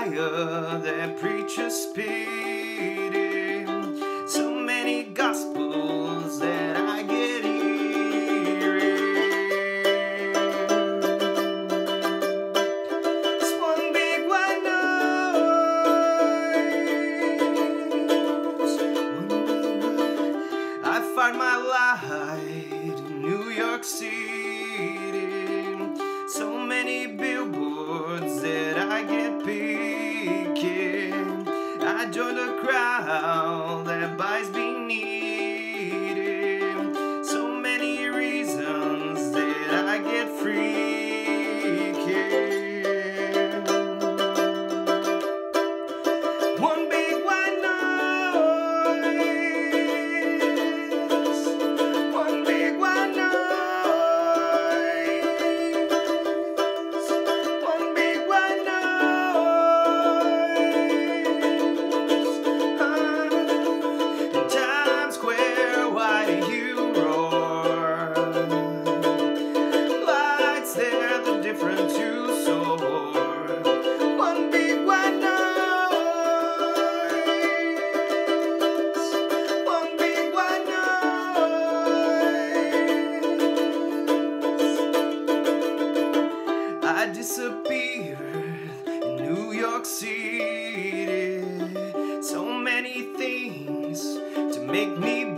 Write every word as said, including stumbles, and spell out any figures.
choir that preachers spitting, so many gospels that I get eerie. It's one big white noise, one big white. I find my light in New York City, so many billboards that I get picking. I join the crowd that buys being needed, so many reasons that I get freaking. One big white noise, one big white noise. Different to soar. One big white noise, one big white noise. I disappeared in New York City, so many things to make me